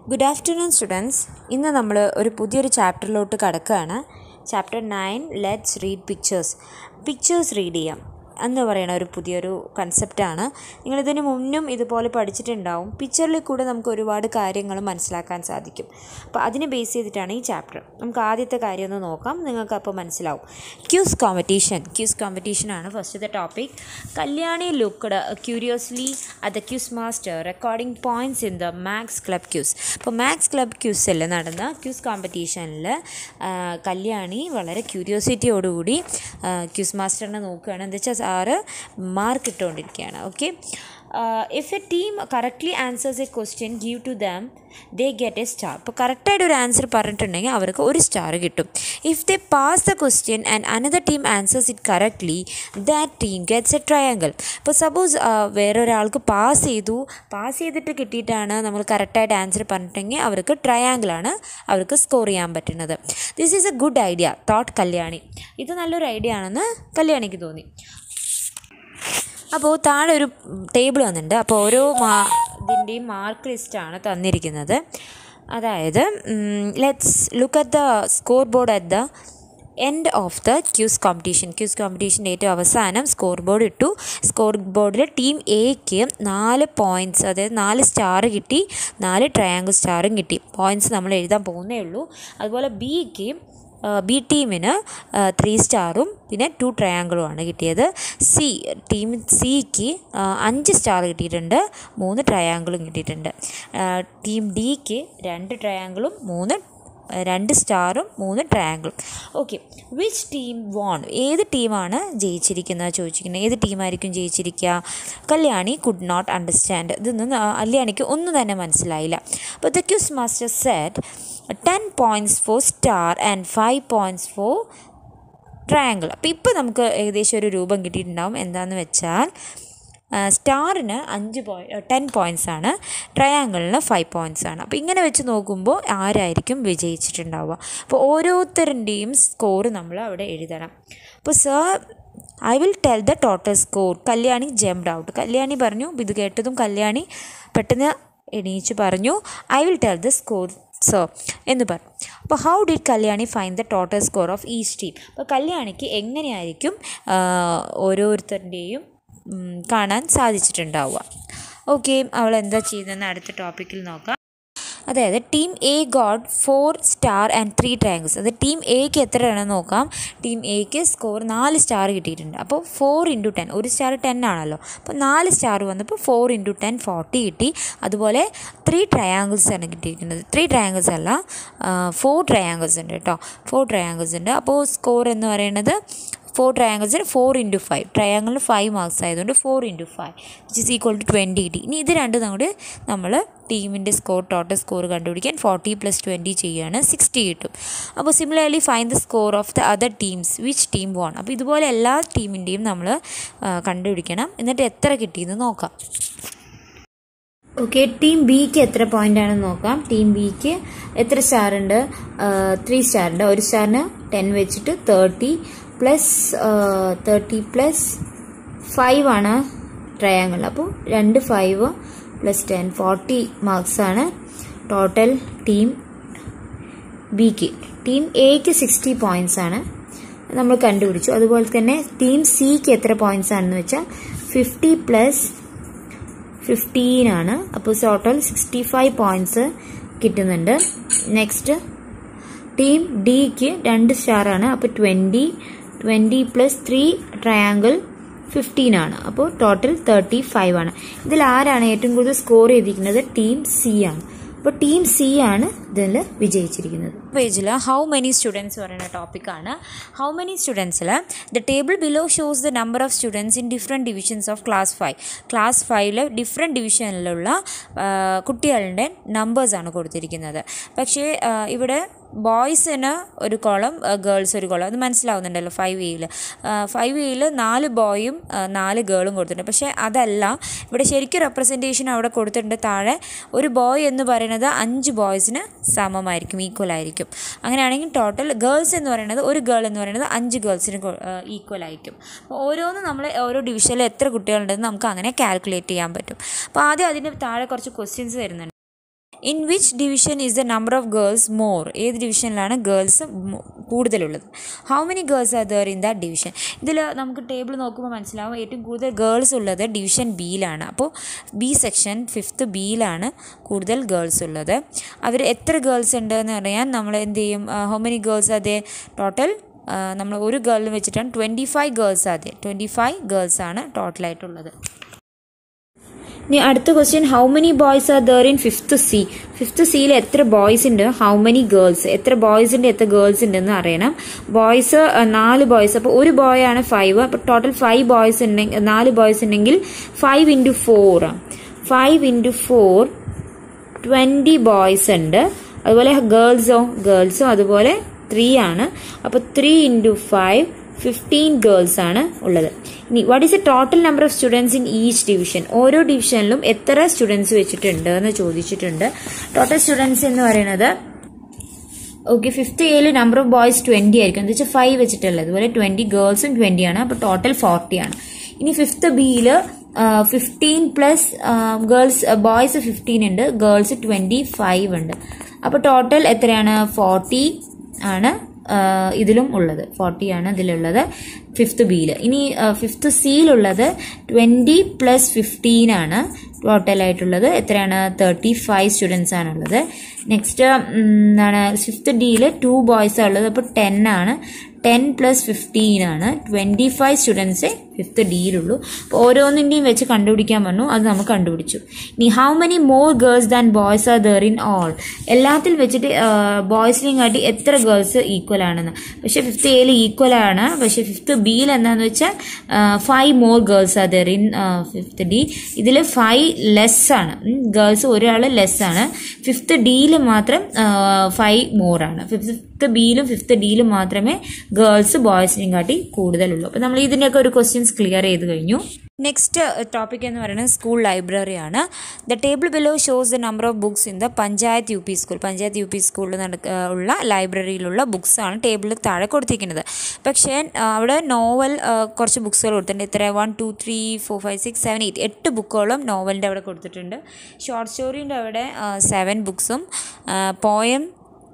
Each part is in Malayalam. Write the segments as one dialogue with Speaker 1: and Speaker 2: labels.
Speaker 1: Good afternoon students. ഇന്ന് നമ്മൾ ഒരു പുതിയൊരു ചാപ്റ്ററിലോട്ട് കടക്കുകയാണ്. Chapter 9 let's read pictures read ചെയ്യാം എന്ന് പറയുന്ന ഒരു പുതിയൊരു കൺസെപ്റ്റാണ്. നിങ്ങളിതിന് മുന്നും ഇതുപോലെ പഠിച്ചിട്ടുണ്ടാവും. പിക്ചറിൽ കൂടെ നമുക്ക് ഒരുപാട് കാര്യങ്ങൾ മനസ്സിലാക്കാൻ സാധിക്കും. അപ്പോൾ അതിനെ ബേസ് ചെയ്തിട്ടാണ് ഈ ചാപ്റ്റർ. നമുക്ക് ആദ്യത്തെ കാര്യം ഒന്ന് നോക്കാം, നിങ്ങൾക്ക് അപ്പോൾ മനസ്സിലാവും. ക്യൂസ് കോമ്പറ്റീഷനാണ് ഫസ്റ്റത്തെ topic. Kalyani looked curiously at the quiz master recording points in the maths club quiz. അപ്പോൾ മാത്സ് ക്ലബ് ക്യൂസിൽ നടന്ന ക്യൂസ് കോമ്പറ്റീഷനിൽ കല്യാണി വളരെ ക്യൂരിയോസിറ്റിയോടുകൂടി ക്യൂസ് മാസ്റ്ററിനെ നോക്കുകയാണ്. എന്താ വെച്ചാൽ സാറ് മാർക്ക് ഇട്ടുകൊണ്ടിരിക്കുകയാണ്. Okay, if a team correctly answers a question give to them they get a star. ഇപ്പോൾ കറക്റ്റായിട്ട് ഒരു ആൻസർ പറഞ്ഞിട്ടുണ്ടെങ്കിൽ അവർക്ക് ഒരു സ്റ്റാർ കിട്ടും. If they pass the question and another team answers it correctly that team gets a triangle. ഇപ്പോൾ സപ്പോസ് വേറൊരാൾക്ക് പാസ് ചെയ്തിട്ട് കിട്ടിയിട്ടാണ് നമ്മൾ കറക്റ്റായിട്ട് ആൻസർ പറഞ്ഞിട്ടെങ്കിൽ അവർക്ക് ട്രയാങ്കിളാണ് അവർക്ക് സ്കോർ ചെയ്യാൻ പറ്റുന്നത്. This is a good idea thought Kalyani. ഇത് നല്ലൊരു ഐഡിയ ആണെന്ന് കല്യാണിക്ക് തോന്നി. അപ്പോൾ താഴെ ഒരു ടേബിൾ വന്നിട്ടുണ്ട്. അപ്പോൾ ഓരോ ഇതിൻ്റെയും മാർക്ക് ലിസ്റ്റാണ് തന്നിരിക്കുന്നത്. അതായത് let's look at the score board at the end of the quiz കോമ്പറ്റീഷൻ്റെ ഏറ്റവും അവസാനം സ്കോർ ബോർഡ് ഇട്ടു. സ്കോർ ബോർഡിൽ ടീം എക്ക് 4 പോയിൻറ്റ്സ്, അതായത് 4 സ്റ്റാർ കിട്ടി, 4 ട്രയാങ്കിൾ സ്റ്റാറും കിട്ടി. പോയിൻറ്റ്സ് നമ്മൾ എഴുതാൻ പോകുന്നേ ഉള്ളൂ. അതുപോലെ ബി ടീമിന് 3 സ്റ്റാറും പിന്നെ 2 ട്രയാങ്കിളുമാണ് കിട്ടിയത്. ടീം സിക്ക് 5 സ്റ്റാർ കിട്ടിയിട്ടുണ്ട്, 3 ട്രയാങ്കിളും കിട്ടിയിട്ടുണ്ട്. ടീം ഡിക്ക് 2 ട്രയാങ്കിളും 2 സ്റ്റാറും 3 ട്രയാങ്കിളും. Okay, which team won? ഏത് ടീമാണ് ജയിച്ചിരിക്കുന്നത് ചോദിച്ചിരിക്കുന്നത്. ഏത് ടീമായിരിക്കും ജയിച്ചിരിക്കുക? Kalyani could not understand. ഇതൊന്നും കല്യാണിക്ക് ഒന്നും തന്നെ മനസ്സിലായില്ല. അപ്പോൾ the quiz master said 10 points for star and 5 points for triangle. അപ്പോൾ ഇപ്പോൾ നമുക്ക് ഏകദേശം ഒരു രൂപം കിട്ടിയിട്ടുണ്ടാവും. എന്താണെന്ന് വെച്ചാൽ സ്റ്റാറിന് 10 points ആണ്, ട്രയാങ്കിളിന് 5 points ആണ്. അപ്പോൾ ഇങ്ങനെ വെച്ച് നോക്കുമ്പോൾ ആരായിരിക്കും വിജയിച്ചിട്ടുണ്ടാവുക? അപ്പോൾ ഓരോരുത്തരുടെയും സ്കോർ നമ്മൾ അവിടെ എഴുതണം. അപ്പോൾ I will tell the total score. Kalyani jumped out. Kalyani പറഞ്ഞു, ഇത് കേട്ടതും കല്യാണി പെട്ടെന്ന് എണീച്ച് പറഞ്ഞു, I will tell the score sir എന്ന് പറഞ്ഞു. അപ്പോൾ how did Kalyani find the total score of each team? അപ്പോൾ കല്യാണിക്ക് എങ്ങനെയായിരിക്കും ഓരോരുത്തരുടെയും കാണാൻ സാധിച്ചിട്ടുണ്ടാവുക? ഓക്കെ, അവൾ എന്താ ചെയ്തതെന്ന് അടുത്ത ടോപ്പിക്കിൽ നോക്കാം. അതായത് team A got 4 star and 3 triangles. അത് ടീം എക്ക് എത്രയാണെന്ന് നോക്കാം. ടീം എക്ക് സ്കോർ 4 സ്റ്റാർ കിട്ടിയിട്ടുണ്ട്. അപ്പോൾ 4 × 10, ഒരു സ്റ്റാർ 10 ആണല്ലോ. അപ്പോൾ 4 സ്റ്റാർ വന്നപ്പോൾ 4 × 10 40 കിട്ടി. അതുപോലെ 3 ട്രയാങ്കിൾസ് ആണ് കിട്ടിയിരിക്കുന്നത്. 3 ട്രയാങ്കിൾസ് അല്ല, 4 ട്രയാങ്കിൾസ് ഉണ്ട് കേട്ടോ. 4 ട്രയാങ്കിൾസ് ഉണ്ട്. അപ്പോൾ സ്കോർ എന്ന് പറയുന്നത് 4 ട്രയാങ്കിൾസിന് 4 × 5, ട്രയാങ്കിളിന് 5 മാർക്സ് ആയതുകൊണ്ട് 4 × 5 വിച്ച് ഈസ് ഈക്വൽ ടു 20 കിട്ടി. ഇനി ഇത് രണ്ടും കൂടി നമ്മൾ ടീമിൻ്റെ ടോട്ടൽ സ്കോർ കണ്ടുപിടിക്കാൻ 40 + 20 ചെയ്യുകയാണ്, 60 കിട്ടും. അപ്പോൾ similarly find the score of the other teams which team won. അപ്പോൾ ഇതുപോലെ എല്ലാ ടീമിൻ്റെയും നമ്മൾ കണ്ടുപിടിക്കണം. എന്നിട്ട് എത്ര കിട്ടിയെന്ന് നോക്കാം. ഓക്കെ, ടീം ബിക്ക് എത്ര പോയിൻ്റ് ആണെന്ന് നോക്കാം. ടീം ബിക്ക് എത്ര സ്റ്റാർ ഉണ്ട്? 3 സ്റ്റാർ ഉണ്ട്. ഒരു സ്റ്റാറിന് 10 വെച്ചിട്ട് 30 + 5 ആണ് ട്രയാങ്കിൾ. അപ്പോൾ 2 5 + 10 40 മാർക്സ് ആണ് ടോട്ടൽ ടീം ബിക്ക്. ടീം എക്ക് 60 പോയിൻറ്റ്സ് ആണ് നമ്മൾ കണ്ടുപിടിച്ചു. അതുപോലെ തന്നെ ടീം സിക്ക് എത്ര പോയിൻറ്റ്സ് ആണെന്ന് വെച്ചാൽ 50 + 15 ആണ്. അപ്പോൾ ടോട്ടൽ 65 പോയിൻറ്റ്സ് കിട്ടുന്നുണ്ട്. നെക്സ്റ്റ് ടീം ഡിക്ക് 2 സ്റ്റാർ ആണ്. അപ്പോൾ 20 + 3 ട്രയാങ്കിൾ 15 ആണ്. അപ്പോൾ ടോട്ടൽ 35 ആണ്. ഇതിൽ ആരാണ് ഏറ്റവും കൂടുതൽ സ്കോർ ചെയ്തിരിക്കുന്നത്? ടീം സി ആണ്. അപ്പോൾ ടീം സി ആണ് ഇതിൽ വിജയിച്ചിരിക്കുന്നത്. പേജിൽ ഹൗ മെനി സ്റ്റുഡൻസ് പറയുന്ന ടോപ്പിക്കാണ്. ഹൗ മെനി സ്റ്റുഡൻസിൽ the table below shows the number of students in different divisions of class 5. Class 5 different ഡിവിഷനിലുള്ള കുട്ടികളുടെ നമ്പേഴ്സാണ് കൊടുത്തിരിക്കുന്നത്. പക്ഷേ ഇവിടെ ബോയ്സിന് ഒരു കോളം, ഗേൾസ് ഒരു കോളം. അത് മനസ്സിലാവുന്നുണ്ടല്ലോ. 5Aയിൽ 4 ബോയും 4 ഗേളും കൊടുത്തിട്ടുണ്ട്. പക്ഷേ അതല്ല ഇവിടെ ശരിക്കും റെപ്രസെൻറ്റേഷൻ അവിടെ കൊടുത്തിട്ടുണ്ട്. താഴെ ഒരു ബോയ് എന്ന് പറയുന്നത് 5 ബോയ്സിന് സമമായിരിക്കും, ഈക്വൽ ആയിരിക്കും. അങ്ങനെയാണെങ്കിൽ ടോട്ടൽ ഗേൾസ് എന്ന് പറയുന്നത്, ഒരു ഗേൾ എന്ന് പറയുന്നത് 5 ഗേൾസിന് ഈക്വൽ ആയിരിക്കും. അപ്പോൾ ഓരോന്നും നമ്മൾ ഓരോ ഡിവിഷനിൽ എത്ര കുട്ടികളുണ്ടെന്ന് നമുക്ക് അങ്ങനെ കാൽക്കുലേറ്റ് ചെയ്യാൻ പറ്റും. അപ്പോൾ ആദ്യം അതിന് താഴെ കുറച്ച് ക്വസ്റ്റ്യൻസ് തരുന്നുണ്ട്. In which division is the number of girls more? ഏത് ഡിവിഷനിലാണ് ഗേൾസ് കൂടുതലുള്ളത്? How many girls are there in that division? ഇതിൽ നമുക്ക് ടേബിൾ നോക്കുമ്പോൾ മനസ്സിലാവും ഏറ്റവും കൂടുതൽ ഗേൾസ് ഉള്ളത് ഡിവിഷൻ ബിയിലാണ്. അപ്പോൾ ബി സെക്ഷൻ 5th ബിയിലാണ് കൂടുതൽ ഗേൾസ് ഉള്ളത്. അവർ എത്ര ഗേൾസ് ഉണ്ട് എന്ന് പറയാൻ നമ്മൾ എന്ത് ചെയ്യും? How many girls are they? Total നമ്മൾ ഒരു ഗേളിൽ വെച്ചിട്ടാണ് 25 ഗേൾസ് ആദ്യ 25 ഗേൾസാണ് ടോട്ടലായിട്ടുള്ളത്. ഇനി അടുത്ത question, how many boys are there in 5th C? 5th സിയിൽ എത്ര ബോയ്സ് ഉണ്ട്? How many girls? എത്ര ബോയ്സ് ഉണ്ട്, എത്ര ഗേൾസ് ഉണ്ടെന്ന് അറിയണം. ബോയ്സ് 4 ബോയ്സ്, അപ്പോൾ ഒരു ബോയ് ആണ് 5, അപ്പോൾ ടോട്ടൽ 5 ബോയ്സ് ഉണ്ടെങ്കിൽ 4 ബോയ്സ് ഉണ്ടെങ്കിൽ 5 × 4 5 × 4 20 ബോയ്സ് ഉണ്ട്. അതുപോലെ ഗേൾസും അതുപോലെ 3 ആണ്. അപ്പോൾ 3 × 5 15 ഗേൾസ് ആണ് ഉള്ളത്. ഇനി what is a total number of students in each division? ഓരോ ഡിവിഷനിലും എത്ര സ്റ്റുഡൻസ് വെച്ചിട്ടുണ്ട് എന്ന് ചോദിച്ചിട്ടുണ്ട്. ടോട്ടൽ സ്റ്റുഡൻസ് എന്ന് പറയുന്നത് ഓക്കെ 5th എയിൽ നമ്പർ ഓഫ് ബോയ്സ് 20 ആയിരിക്കും, എന്ന് വെച്ചാൽ 5 വെച്ചിട്ടുള്ളത്. അതുപോലെ 20 ഗേൾസും 20 ആണ്, അപ്പോൾ ടോട്ടൽ 40 ആണ്. ഇനി 5th ബിയിൽ 15 പ്ലസ് ഗേൾസ് ബോയ്സ് 15 ഉണ്ട്, ഗേൾസ് 25 ഉണ്ട്. അപ്പോൾ ടോട്ടൽ എത്രയാണ്? 40 ആണ് ഇതിലും ഉള്ളത്. 40 ആണ് ഇതിലുള്ളത് 5th ബിയിൽ. ഇനി 5th സിയിലുള്ളത് 20 + 15 ആണ് ടോട്ടലായിട്ടുള്ളത്. എത്രയാണ്? 35 സ്റ്റുഡൻസ് ആണുള്ളത്. നെക്സ്റ്റ് എന്താണ് 5th ഡിയിൽ 2 ബോയ്സ് ആണ് ഉള്ളത്, അപ്പോൾ 10 ആണ്. 10 + 15 ആണ്. 25 സ്റ്റുഡൻസേ 5th ഡിയിലുള്ളൂ. അപ്പോൾ ഓരോന്നിൻ്റെയും വെച്ച് കണ്ടുപിടിക്കാൻ പറഞ്ഞു, അത് നമുക്ക് കണ്ടുപിടിച്ചു. ഇനി how many more girls than boys are there in all? എല്ലാത്തിൽ വെച്ചിട്ട് ബോയ്സിനെയും കാട്ടി എത്ര ഗേൾസ് ഈക്വൽ ആണെന്ന്. പക്ഷെ 5th എയിൽ ഈക്വൽ ആണ്, പക്ഷെ 5th ബിയിൽ എന്താണെന്ന് വെച്ചാൽ 5 more girls are there in 5th D. ഇതിൽ 5 ലെസ് ആണ്, ഗേൾസ് ഒരാൾ ലെസ് ആണ്. 5th ഡിയിൽ മാത്രം 5 മോർ ആണ്. 5th ബിയിലും 5th ഡിയിലും മാത്രമേ ഗേൾസ് ബോയ്സിനെയും കാട്ടി കൂടുതലുള്ളൂ. അപ്പോൾ നമ്മൾ ഇതിൻ്റെയൊക്കെ ഒരു ക്വസ്റ്റ്യൻസ് ക്ലിയർ ചെയ്ത് കഴിഞ്ഞു. നെക്സ്റ്റ് ടോപ്പിക് എന്ന് പറയുന്നത് സ്കൂൾ ലൈബ്രറിയാണ്. The table below shows the number of books in the panchayat U P school. Panchayat U P സ്കൂളിൽ ഉള്ള ലൈബ്രറിയിലുള്ള ബുക്സാണ് ടേബിളിൽ താഴെ കൊടുത്തിരിക്കുന്നത്. പക്ഷേ അവിടെ നോവൽ കുറച്ച് ബുക്സുകൾ കൊടുത്തിട്ടുണ്ട്. ഇത്ര 1 2 3 4 5 6 7 8 ബുക്കുകളും നോവലിൻ്റെ അവിടെ കൊടുത്തിട്ടുണ്ട്. ഷോർട്ട് സ്റ്റോറീൻ്റെ അവിടെ 7 ബുക്സും, poem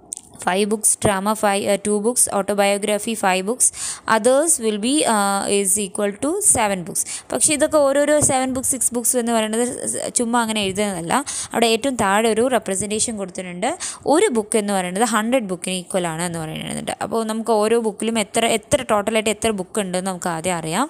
Speaker 1: 5 books, drama 2 books, autobiography 5 books, others will be is equal to 7 books. പക്ഷേ ഇതൊക്കെ ഓരോരോ 7 books 6 books എന്ന് പറയുന്നത് ചുമ്മാ അങ്ങനെ എഴുതുന്നതല്ല. അവിടെ ഏറ്റവും താഴെ ഒരു റെപ്രസെൻറ്റേഷൻ കൊടുത്തിട്ടുണ്ട്. ഒരു ബുക്ക് എന്ന് പറയുന്നത് 100 ബുക്കിന് ഈക്വൽ ആണ് എന്ന് പറയുന്നുണ്ട്. അപ്പോൾ നമുക്ക് ഓരോ ബുക്കിലും എത്ര ടോട്ടലായിട്ട് എത്ര ബുക്ക് ഉണ്ടെന്ന് നമുക്ക് ആദ്യം അറിയാം.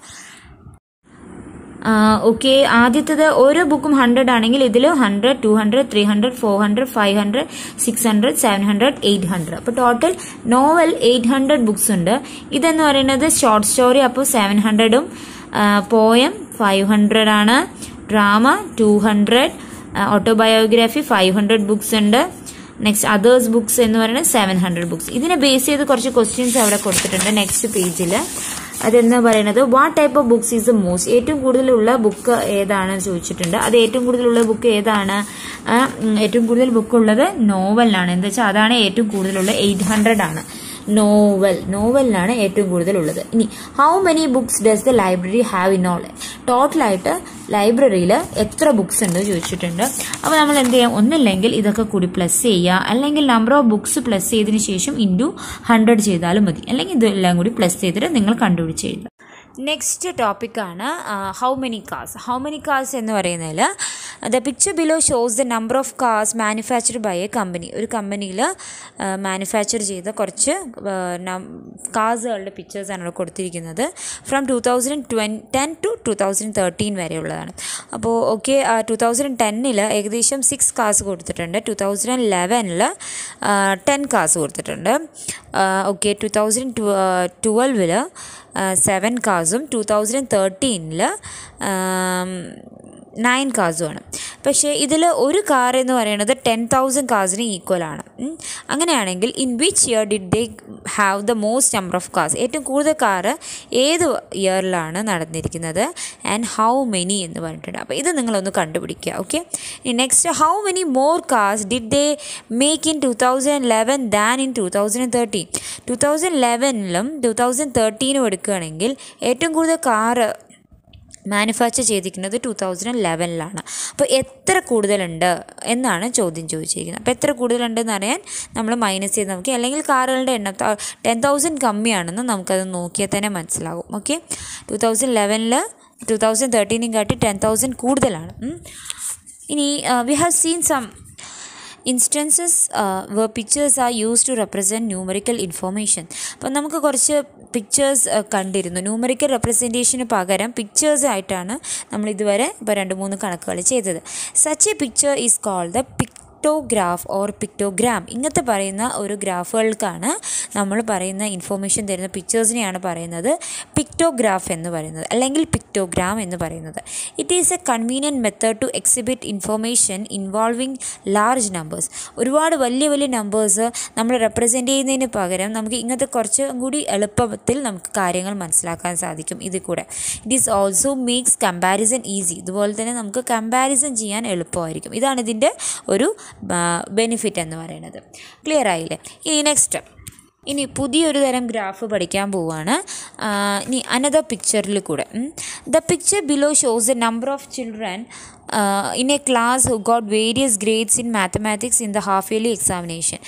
Speaker 1: ഓക്കെ, ആദ്യത്തേത് ഓരോ ബുക്കും 100 ആണെങ്കിൽ ഇതിൽ 100 200 300 400 500 600 700 800. അപ്പോൾ ടോട്ടൽ നോവൽ 800 ബുക്സ് ഉണ്ട്. ഇതെന്ന് പറയുന്നത് ഷോർട്ട് സ്റ്റോറി, അപ്പോൾ 700ഉം, പോയം 500 ആണ്, ഡ്രാമ 200, ഓട്ടോബയോഗ്രഫി 500 ബുക്സ് ഉണ്ട്. നെക്സ്റ്റ് അതേഴ്സ് ബുക്സ് എന്ന് പറയുന്നത് 700 ബുക്സ്. ഇതിനെ ബേസ് ചെയ്ത് കുറച്ച് ക്വസ്റ്റ്യൻസ് അവിടെ കൊടുത്തിട്ടുണ്ട് നെക്സ്റ്റ് പേജിൽ. അതെന്ന് പറയുന്നത് what type of books is the most? ഏറ്റവും കൂടുതലുള്ള ബുക്ക് ഏതാണെന്ന് ചോദിച്ചിട്ടുണ്ട്. അത് ഏറ്റവും കൂടുതലുള്ള ബുക്ക് ഏതാണ്? ഏറ്റവും കൂടുതൽ ബുക്ക് ഉള്ളത് നോവലിനാണ്. എന്താ വെച്ചാൽ അതാണ് ഏറ്റവും കൂടുതലുള്ള 800 ആണ്. നോവലിനാണ് ഏറ്റവും കൂടുതലുള്ളത്. ഇനി how many books does the library have in all? ടോട്ടലായിട്ട് ലൈബ്രറിയിൽ എത്ര ബുക്സ് ഉണ്ട് ചോദിച്ചിട്ടുണ്ട്. അപ്പോൾ നമ്മൾ എന്ത് ചെയ്യാം? ഒന്നില്ലെങ്കിൽ ഇതൊക്കെ കൂടി പ്ലസ് ചെയ്യുക, അല്ലെങ്കിൽ നമ്പർ ഓഫ് ബുക്സ് പ്ലസ് ചെയ്തതിന് ശേഷം ഇൻറ്റു 100 ചെയ്താലും മതി, അല്ലെങ്കിൽ ഇതെല്ലാം കൂടി പ്ലസ് ചെയ്തിട്ട് നിങ്ങൾ കണ്ടുപിടിച്ച് എഴുതുക. നെക്സ്റ്റ് ടോപ്പിക്കാണ് how many cars. How many cars എന്ന് പറയുന്നതിൽ the picture below shows the number of cars manufactured by a company. ഒരു കമ്പനിയിൽ മാനുഫാക്ചർ ചെയ്ത കുറച്ച് കാർസുകളുടെ പിക്ചേഴ്സാണ് അവിടെ കൊടുത്തിരിക്കുന്നത്. ഫ്രം 2010 to 2013 വരെയുള്ളതാണ്. അപ്പോൾ ഓക്കെ, 2010 ഏകദേശം 6 കാർസ് കൊടുത്തിട്ടുണ്ട്. 2011 10 കാർസ് കൊടുത്തിട്ടുണ്ട്. ഓക്കെ, 2012 7 കാർസും 2013 9 കാർസുമാണ്. പക്ഷേ ഇതിൽ ഒരു കാർ എന്ന് പറയുന്നത് 10,000 കാർസിന് ഈക്വൽ ആണ്. അങ്ങനെയാണെങ്കിൽ in which year did they have the most number of cars? ഏറ്റവും കൂടുതൽ കാറ് ഏത് ഇയറിലാണ് നടന്നിരിക്കുന്നത്? ആൻഡ് ഹൗ മെനി എന്ന് പറഞ്ഞിട്ടുണ്ട്. അപ്പോൾ ഇത് നിങ്ങളൊന്ന് കണ്ടുപിടിക്കുക. Okay, next how many more cars did they make in 2011 than in 2013? 2011 2013 എടുക്കുകയാണെങ്കിൽ ഏറ്റവും കൂടുതൽ കാറ് മാനുഫാക്ചർ ചെയ്തിരിക്കുന്നത് 2011 അപ്പോൾ എത്ര കൂടുതലുണ്ട് എന്നാണ് ചോദ്യം ചോദിച്ചിരിക്കുന്നത്. അപ്പോൾ എത്ര കൂടുതലുണ്ടെന്ന് അറിയാൻ നമ്മൾ മൈനസ് ചെയ്ത് നോക്കി, അല്ലെങ്കിൽ കാറുകളുടെ എണ്ണം 10,000 കമ്മിയാണെന്ന് നമുക്കത് നോക്കിയാൽ തന്നെ മനസ്സിലാകും. ഓക്കെ, 2011 2013 കാട്ടി 10,000 കൂടുതലാണ്. ഇനി we have seen some instances where pictures are used to represent numerical information. അപ്പം നമുക്ക് കുറച്ച് പിക്ചേഴ്സ് കണ്ടിരുന്നു. ന്യൂമറിക്കൽ റെപ്രസെൻറ്റേഷന് പകരം പിക്ചേഴ്സായിട്ടാണ് നമ്മൾ ഇതുവരെ ഇപ്പോൾ 2-3 കണക്കുകൾ ചെയ്തത്. Such a picture is called the pictograph or pictogram. ഇങ്ങനത്തെ പറയുന്ന ഒരു ഗ്രാഫുകൾക്കാണ് നമ്മൾ പറയുന്ന ഇൻഫോർമേഷൻ തരുന്ന പിക്ചേഴ്സിനെയാണ് പറയുന്നത് പിക്ടോഗ്രാഫ് എന്ന് പറയുന്നത്, അല്ലെങ്കിൽ പിക്ടോഗ്രാം എന്ന് പറയുന്നത്. It is a convenient method to exhibit information involving large numbers. ഒരുപാട് വലിയ വലിയ നമ്പേഴ്സ് നമ്മൾ റെപ്രസെൻറ്റ് ചെയ്യുന്നതിന് പകരം നമുക്ക് ഇങ്ങനത്തെ കുറച്ചും കൂടി എളുപ്പത്തിൽ നമുക്ക് കാര്യങ്ങൾ മനസ്സിലാക്കാൻ സാധിക്കും ഇതിൽ കൂടെ. It is also makes comparison easy. ഇതുപോലെ തന്നെ നമുക്ക് കമ്പാരിസൺ ചെയ്യാൻ എളുപ്പമായിരിക്കും. ഇതാണ് ഇതിൻ്റെ ഒരു ബെനിഫിറ്റ് എന്ന് പറയുന്നത്. ക്ലിയർ ആയില്ലേ? ഇനി പുതിയൊരു തരം ഗ്രാഫ് പഠിക്കാൻ പോവുകയാണ്. ഇനി അനദർ പിക്ചറിൽ കൂടെ. The picture below shows a number of children in a class who got various grades in mathematics in the half yearly examination.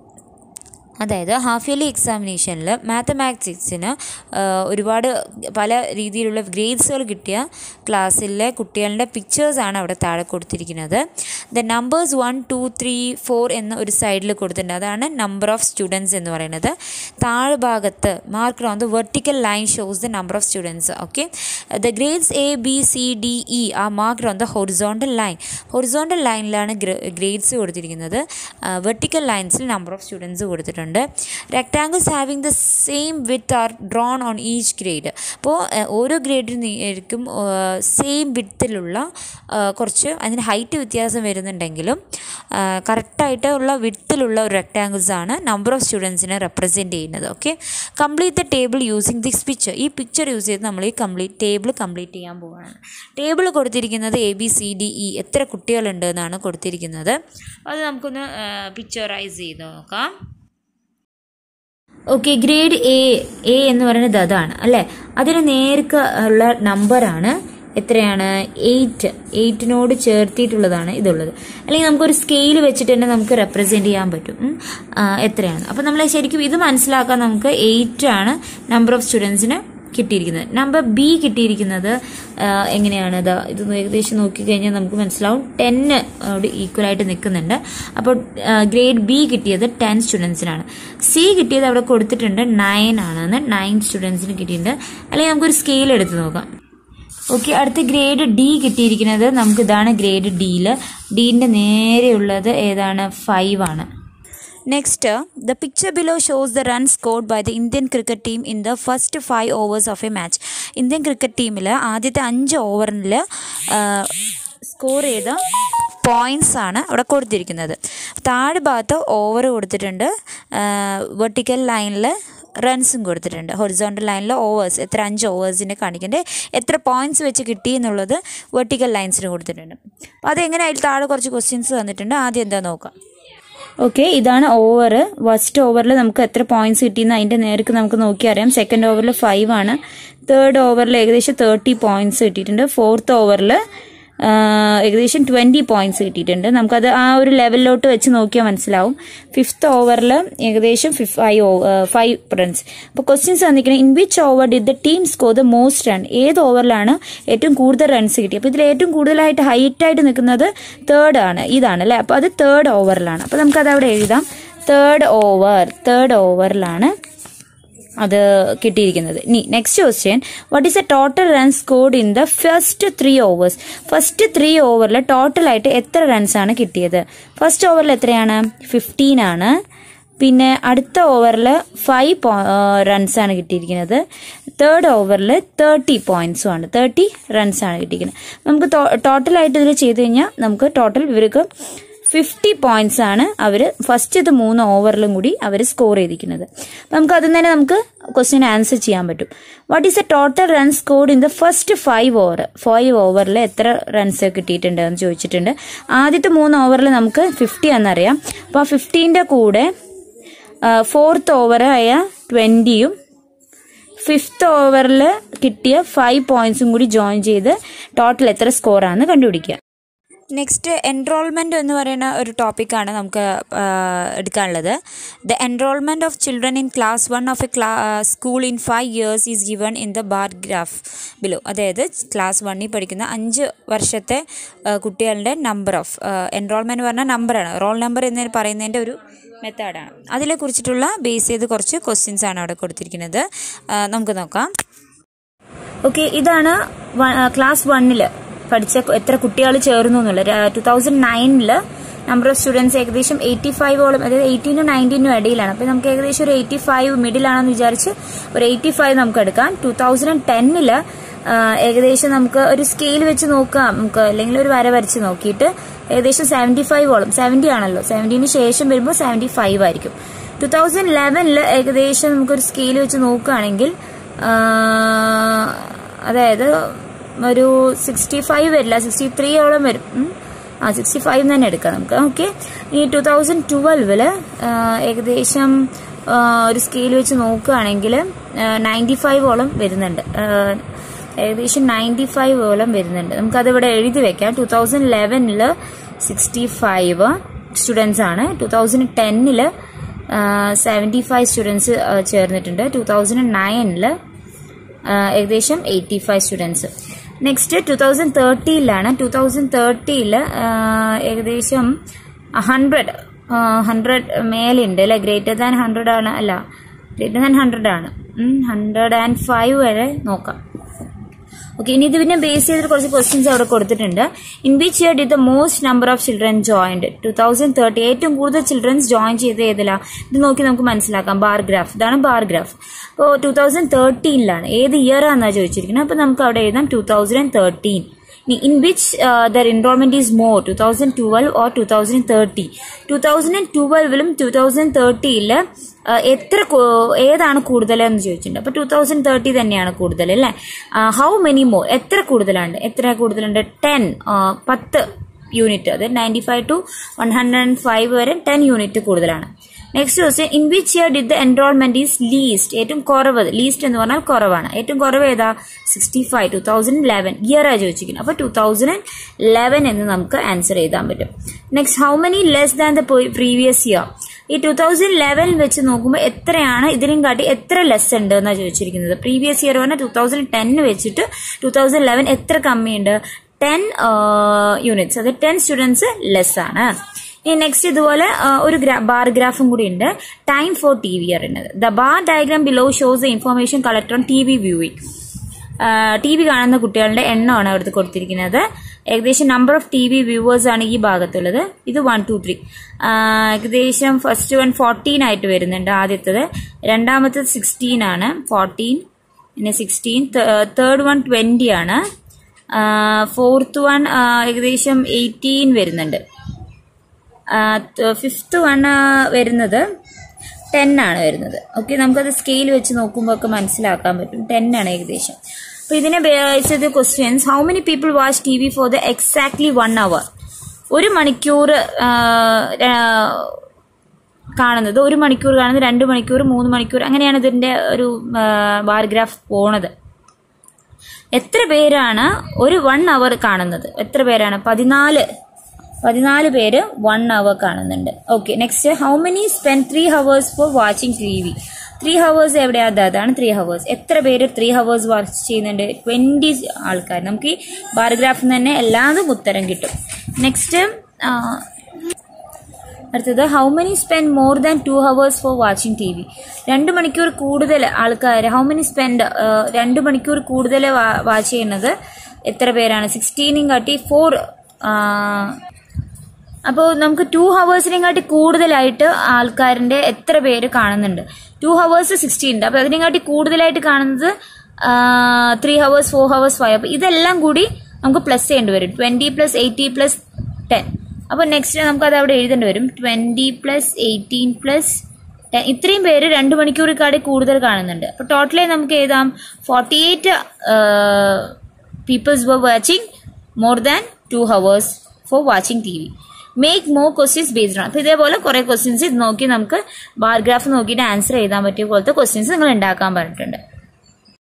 Speaker 1: അതായത് ഹാഫ് ഇയർലി എക്സാമിനേഷനിൽ മാത്തമാറ്റിക്സിന് ഒരുപാട് പല രീതിയിലുള്ള ഗ്രേഡ്സുകൾ കിട്ടിയ ക്ലാസ്സിലെ കുട്ടികളുടെ പിക്ചേഴ്സാണ് അവിടെ താഴെ കൊടുത്തിരിക്കുന്നത്. ദ നമ്പേഴ്സ് 1, 2, 3, 4 എന്ന ഒരു സൈഡിൽ കൊടുത്തിട്ടുണ്ട്. അതാണ് നമ്പർ ഓഫ് സ്റ്റുഡൻസ് എന്ന് പറയുന്നത്. താഴെ ഭാഗത്ത് mark on the vertical line shows the number of students. Okay, the grades A, B, C, D, E are marked on the horizontal line. Horizontal ലൈനിലാണ് ഗ്രേഡ്സ് കൊടുത്തിരിക്കുന്നത്. വെർട്ടിക്കൽ ലൈൻസിൽ നമ്പർ ഓഫ് സ്റ്റുഡൻസ് കൊടുത്തിട്ടുണ്ട്. Rectangles having the same width are drawn on each grade. അപ്പോൾ ഓരോ ഗ്രേഡിനും സെയിം വിത്തിലുള്ള കുറച്ച് അതിന് ഹൈറ്റ് വ്യത്യാസം വരുന്നുണ്ടെങ്കിലും കറക്റ്റായിട്ടുള്ള വിത്തിലുള്ള ഒരു റെക്ടാങ്കിൾസാണ് നമ്പർ ഓഫ് സ്റ്റുഡൻസിനെ റെപ്രസെൻറ്റ് ചെയ്യുന്നത്. Okay, complete the table using this picture. ഈ പിക്ചർ യൂസ് ചെയ്ത് നമ്മൾ ഈ ടേബിൾ കംപ്ലീറ്റ് ചെയ്യാൻ പോവുകയാണ്. ടേബിൾ കൊടുത്തിരിക്കുന്നത് ABCDE എത്ര കുട്ടികളുണ്ട് എന്നാണ് കൊടുത്തിരിക്കുന്നത്. അത് നമുക്കൊന്ന് പിക്ചറൈസ് ചെയ്ത് നോക്കാം. ഓക്കെ, ഗ്രേഡ് എ എന്ന് പറയുന്നത് അതാണ് അല്ലേ. അതിന് നേർക്ക് ഉള്ള നമ്പറാണ് എത്രയാണ്? 8. 8നോട് ചേർത്തിട്ടുള്ളതാണ് ഇതുള്ളത്. അല്ലെങ്കിൽ നമുക്കൊരു സ്കെയിൽ വെച്ചിട്ട് തന്നെ നമുക്ക് റെപ്രസെൻറ്റ് ചെയ്യാൻ പറ്റും എത്രയാണ്. അപ്പോൾ നമ്മൾ ശരിക്കും ഇത് മനസ്സിലാക്കാൻ നമുക്ക് 8 ആണ് നമ്പർ ഓഫ് സ്റ്റുഡൻസിന് കിട്ടിയിരിക്കുന്നത്. നമ്പർ B കിട്ടിയിരിക്കുന്നത് എങ്ങനെയാണ്? ഇത് ഏകദേശം നോക്കിക്കഴിഞ്ഞാൽ നമുക്ക് മനസ്സിലാവും 10 ഈക്വലായിട്ട് നിൽക്കുന്നുണ്ട്. അപ്പോൾ ഗ്രേഡ് B കിട്ടിയത് 10 സ്റ്റുഡൻസിനാണ്. C കിട്ടിയത് അവിടെ കൊടുത്തിട്ടുണ്ട് 9 ആണെന്ന്. 9 സ്റ്റുഡൻസിന് കിട്ടിയിട്ടുണ്ട്. അല്ലെങ്കിൽ നമുക്കൊരു സ്കെയിൽ എടുത്ത് നോക്കാം. ഓക്കെ, അടുത്ത ഗ്രേഡ് D കിട്ടിയിരിക്കുന്നത് നമുക്ക് ഇതാണ്. ഗ്രേഡ് ഡിൻ്റെ നേരെയുള്ളത് ഏതാണ്? 5 ആണ്. Next, the picture below shows the runs scored by the Indian cricket team in the first 5 overs of a match. Indian cricket ടീമിൽ ആദ്യത്തെ 5 ഓവറിൽ സ്കോർ ചെയ്ത പോയിൻറ്റ്സ് ആണ് അവിടെ കൊടുത്തിരിക്കുന്നത്. താഴെ ഭാഗത്ത് ഓവർ കൊടുത്തിട്ടുണ്ട്, വെർട്ടിക്കൽ ലൈനിൽ റൺസും കൊടുത്തിട്ടുണ്ട്, ഹൊറിസോണ്ടൽ ലൈനിൽ ഓവേഴ്സ് എത്ര 5 ഓവേഴ്സിനെ കാണിക്കേണ്ടത്, എത്ര പോയിൻറ്റ്സ് വെച്ച് കിട്ടി എന്നുള്ളത് വെർട്ടിക്കൽ ലൈൻസിന് കൊടുത്തിട്ടുണ്ട്. അപ്പോൾ അതെങ്ങനെ അതിൽ താഴെ കുറച്ച് ക്വസ്റ്റ്യൻസ് തന്നിട്ടുണ്ട്. ആദ്യം എന്താ നോക്കാം. ഓക്കെ, ഇതാണ് ഓവർ. ഫസ്റ്റ് ഓവറിൽ നമുക്ക് എത്ര പോയിന്റ്സ് കിട്ടിയെന്ന് അതിൻ്റെ നേർക്ക് നമുക്ക് നോക്കി അറിയാം. സെക്കൻഡ് ഓവറിൽ 5 ആണ്. തേർഡ് ഓവറിൽ ഏകദേശം 30 പോയിന്റ്സ് കിട്ടിയിട്ടുണ്ട്. ഫോർത്ത് ഓവറിൽ ഏകദേശം 20 പോയിന്റ്സ് കിട്ടിയിട്ടുണ്ട്. നമുക്കത് ആ ഒരു ലെവലിലോട്ട് വെച്ച് നോക്കിയാൽ മനസ്സിലാവും. ഫിഫ്ത്ത് ഓവറിൽ ഏകദേശം 5 റൺസ്. അപ്പോൾ ക്വസ്റ്റ്യൻസ് തന്നിരിക്കുന്നത് in which over did the team score the most run. ഏത് ഓവറിലാണ് ഏറ്റവും കൂടുതൽ റൺസ് കിട്ടി? അപ്പോൾ ഇതിൽ ഏറ്റവും കൂടുതലായിട്ട് ഹൈറ്റായിട്ട് നിൽക്കുന്നത് തേർഡ് ആണ്, ഇതാണ് അല്ലേ. അപ്പോൾ അത് തേർഡ് ഓവറിലാണ്. അപ്പോൾ നമുക്കത് അവിടെ എഴുതാം. തേർഡ് ഓവറിലാണ് അത് കിട്ടിയിരിക്കുന്നത്. ഇനി next question, what is a total run scored in the first 3 overs. First 3 ഓവറിൽ ടോട്ടലായിട്ട് എത്ര റൺസ് ആണ് കിട്ടിയത്? ഫസ്റ്റ് ഓവറിൽ എത്രയാണ്? 15 ആണ്. പിന്നെ അടുത്ത ഓവറിൽ 5 റൺസാണ് കിട്ടിയിരിക്കുന്നത്. തേർഡ് ഓവറിൽ 30 പോയിന്റ്സും ആണ്, 30 റൺസാണ് കിട്ടിയിരിക്കുന്നത്. നമുക്ക് ടോട്ടലായിട്ട് ഇതിൽ ചെയ്ത് കഴിഞ്ഞാൽ നമുക്ക് ടോട്ടൽ ഇവർക്ക് 50 പോയിന്റ്സ് ആണ് അവർ ഫസ്റ്റ് 3 ഓവറിലും കൂടി അവർ സ്കോർ ചെയ്തിരിക്കുന്നത്. നമുക്ക് അതിൽ തന്നെ നമുക്ക് ക്വസ്റ്റ്യൻ ആൻസർ ചെയ്യാൻ പറ്റും. What is a total run scored in the first 5 ഓവറിൽ എത്ര റൺസ് കിട്ടിയിട്ടുണ്ട് എന്ന് ചോദിച്ചിട്ടുണ്ട്. ആദ്യത്തെ 3 ഓവറിൽ നമുക്ക് 50 എന്നറിയാം. അപ്പോൾ 50ന്റെ കൂടെ ഫോർത്ത് ഓവറായ 20യും
Speaker 2: 5th ഓവറിൽ കിട്ടിയ 5 പോയിന്റ്സും കൂടി ജോയിൻ ചെയ്ത് ടോട്ടൽ എത്ര സ്കോറാണെന്ന് കണ്ടുപിടിക്കുക.
Speaker 1: നെക്സ്റ്റ് എൻറോൾമെൻറ്റ് എന്ന് പറയുന്ന ഒരു ടോപ്പിക്കാണ് നമുക്ക് എടുക്കാനുള്ളത്. The enrolment of children in class 1 of a school in 5 years is given in the bar graph below. അതായത് ക്ലാസ് 1 പഠിക്കുന്ന 5 വർഷത്തെ കുട്ടികളുടെ നമ്പർ ഓഫ് എൻറോൾമെൻറ്റ് പറഞ്ഞാൽ നമ്പറാണ്, റോൾ നമ്പർ എന്ന് പറയുന്നതിൻ്റെ ഒരു മെത്തേഡാണ്. അതിനെ കുറിച്ചിട്ടുള്ള ബേസ് ചെയ്ത് കുറച്ച് ക്വസ്റ്റ്യൻസ് ആണ് അവിടെ കൊടുത്തിരിക്കുന്നത്. നമുക്ക് നോക്കാം.
Speaker 2: ഓക്കെ, ഇതാണ് ക്ലാസ് 1 പഠിച്ച എത്ര കുട്ടികൾ ചേർന്നു എന്നുള്ളത്. 2009 നമ്പർ ഓഫ് സ്റ്റുഡൻസ് ഏകദേശം 85ഓളം, അതായത് 18 to 19 ഇടയിലാണ്. അപ്പോൾ നമുക്ക് ഏകദേശം ഒരു 85 മിഡിലാണെന്ന് വിചാരിച്ച് ഒരു 85 നമുക്ക് എടുക്കാം. 2010 ഏകദേശം നമുക്ക് ഒരു സ്കെയിൽ വെച്ച് നോക്കാം, നമുക്ക് അല്ലെങ്കിൽ ഒരു വര വരച്ച് നോക്കിയിട്ട് ഏകദേശം 75ഓളം, 70 ആണല്ലോ, 70ന് ശേഷം വരുമ്പോൾ 75 ആയിരിക്കും. 2011 ഏകദേശം നമുക്കൊരു സ്കെയിൽ വെച്ച് നോക്കുകയാണെങ്കിൽ അതായത് ഒരു 65 വരില്ല, 63ഓളം വരും. 65 തന്നെ എടുക്കാം നമുക്ക്. ഓക്കെ, ഈ 2012 ഏകദേശം ഒരു സ്കെയിൽ വെച്ച് നോക്കുകയാണെങ്കിൽ 95ഓളം വരുന്നുണ്ട്, ഏകദേശം 95ഓളം വരുന്നുണ്ട്. നമുക്കതിവിടെ എഴുതി വെക്കാം. 2011 65 സ്റ്റുഡൻസ് ആണ്. 2010 75 സ്റ്റുഡൻസ് ചേർന്നിട്ടുണ്ട്. 2009 ഏകദേശം 85 സ്റ്റുഡൻസ്. നെക്സ്റ്റ് 2013 2013 ഏകദേശം 100 മേലുണ്ട് അല്ലെ, ഗ്രേറ്റർ ദാൻ 100 ആണ്, അല്ല ഗ്രേറ്റർ ദാൻ 100 ആണ്. 105 വരെ നോക്കാം. ഓക്കെ, ഇനി ഇത് പിന്നെ ബേസ് ചെയ്തിട്ട് കുറച്ച് ക്വസ്റ്റ്യൻസ് അവിടെ കൊടുത്തിട്ടുണ്ട്. In which year did the most number of children joined? 2030. ഏറ്റവും കൂടുതൽ ചിൽഡ്രൻസ് ജോയിൻ ചെയ്ത് ഏതിലാ? ഇത് നോക്കി നമുക്ക് മനസ്സിലാക്കാം. ബാർ ഗ്രാഫ്, ഇതാണ് ബാർ ഗ്രാഫ്. അപ്പോൾ 2013 ഏത് ഇയർ ആണെന്നാണ് ചോദിച്ചിരിക്കുന്നത്. അപ്പോൾ നമുക്ക് അവിടെ എഴുതാം 2013. In which their enrolment is more, 2012 or 2030? 2012 2030 ഏതാണ് കൂടുതൽ എന്ന് ചോദിച്ചിട്ടുണ്ട്. അപ്പൊ 2030 തന്നെയാണ് കൂടുതൽ അല്ലെ. ഹൗ മെനി മോർ, എത്ര കൂടുതലുണ്ട്? 10 യൂണിറ്റ്, അത് 95 to 105 വരെ 10 യൂണിറ്റ് കൂടുതലാണ്. Next question, in which year did the enrolment is least? ഏറ്റവും കുറവ്, ലീസ്റ്റ് എന്ന് പറഞ്ഞാൽ കുറവാണ്. ഏറ്റവും കുറവ് ഏതാ? 65. 2011 ഇയറാ ചോദിച്ചിരിക്കുന്നത്. അപ്പൊ 2011 എന്ന് നമുക്ക് ആൻസർ എഴുതാൻ പറ്റും. Next, how many less than the previous year? ഈ 2011 വെച്ച് നോക്കുമ്പോൾ എത്രയാണ്, ഇതിനും കാട്ടി എത്ര ലെസ് ഉണ്ട് എന്നാണ് ചോദിച്ചിരിക്കുന്നത്. പ്രീവിയസ് ഇയർ പറഞ്ഞാൽ 2010 വെച്ചിട്ട് 2011 എത്ര കമ്മിയുണ്ട്? 10 യൂണിറ്റ്സ്, അത് 10 സ്റ്റുഡൻസ് ലെസ് ആണ്. ഇനി നെക്സ്റ്റ് ഇതുപോലെ ഒരു ബാർ ഗ്രാഫും കൂടി ഉണ്ട്. ടൈം ഫോർ TV അറിയുന്നത്. The bar diagram below shows the information collect on TV viewing. TV കാണുന്ന കുട്ടികളുടെ എണ്ണമാണ് അവിടുത്തെ കൊടുത്തിരിക്കുന്നത്. ഏകദേശം നമ്പർ ഓഫ് TV വ്യൂവേഴ്സ് ആണ് ഈ ഭാഗത്തുള്ളത്. ഇത് 1 2 3. ഏകദേശം ഫസ്റ്റ് വൺ 14 ആയിട്ട് വരുന്നുണ്ട്. ആദ്യത്തത്, രണ്ടാമത്തത് 16 ആണ്, 14, പിന്നെ 16. തേർഡ് വൺ 20 ആണ്. ഫോർത്ത് വൺ ഏകദേശം 18 വരുന്നുണ്ട്. ഫിഫ്ത്ത് വൺ വരുന്നത് 10 ആണ് വരുന്നത്. ഓക്കെ, നമുക്കത് സ്കെയിൽ വെച്ച് നോക്കുമ്പോൾ ഒക്കെ മനസ്സിലാക്കാൻ പറ്റും. 10 ആണ് ഏകദേശം. അപ്പൊ ഇതിനെ ബേസ് ചെയ്ത questions, how many people watch TV for the exactly 1 hour? 1 മണിക്കൂർ കാണുന്നത്, 1 മണിക്കൂർ കാണുന്നത്, 2 മണിക്കൂർ, 3 മണിക്കൂർ, അങ്ങനെയാണ് ഇതിന്റെ ഒരു ബാർ ഗ്രാഫ് പോണത്. എത്ര പേരാണ് ഒരു 1 hour കാണുന്നത്? എത്ര പേരാണ്? 14 പേര് 1 hour കാണുന്നുണ്ട്. Okay, next, how many spend 3 hours for watching TV? 3 hours എവിടെയാ? അതാണ് 3 hours. എത്ര പേര് 3 hours വാച്ച് ചെയ്യുന്നുണ്ട്? 20 ആൾക്കാർ. നമുക്ക് ഈ ബാർഗ്രാഫിൽ തന്നെ എല്ലാതും ഉത്തരം കിട്ടും. നെക്സ്റ്റ് അടുത്തത്, how many spend more than 2 hours for watching TV? 2 മണിക്കൂർ കൂടുതൽ ആൾക്കാർ, ഹൗ മെനി സ്പെൻഡ് 2 മണിക്കൂർ കൂടുതൽ വാച്ച് ചെയ്യുന്നത് എത്ര പേരാണ്? 16 കാട്ടി 4. അപ്പോൾ നമുക്ക് 2 ഹവേഴ്സിനെയും കാട്ടി കൂടുതലായിട്ട് ആൾക്കാരുടെ എത്ര പേര് കാണുന്നുണ്ട്? 2 hours 16 ഉണ്ട്. അപ്പൊ അതിനെയും കാട്ടി കൂടുതലായിട്ട് കാണുന്നത് 3 hours 4 hours 5. അപ്പൊ ഇതെല്ലാം കൂടി നമുക്ക് പ്ലസ് ചെയ്യേണ്ടി വരും. 20 + 80 + 10. അപ്പൊ നെക്സ്റ്റ് നമുക്ക് അത് അവിടെ എഴുതേണ്ടി വരും. 20 + 18 + 10. ഇത്രയും പേര് 2 മണിക്കൂറിക്കാടി കൂടുതൽ കാണുന്നുണ്ട്. അപ്പൊ ടോട്ടലി നമുക്ക് എഴുതാം 48 peoples were watching more than 2 hours for watching TV. Make more questions based on. അപ്പൊ ഇതേപോലെ കുറെ ക്വസ്റ്റ്യൻസ് ഇത് നോക്കി നമുക്ക് ബാർ ഗ്രാഫ് നോക്കിയിട്ട് ആൻസർ എഴുതാൻ പറ്റിയ പോലത്തെ ക്വസ്റ്റ്യൻസ് നിങ്ങൾ ഉണ്ടാക്കാൻ പറഞ്ഞിട്ടുണ്ട്.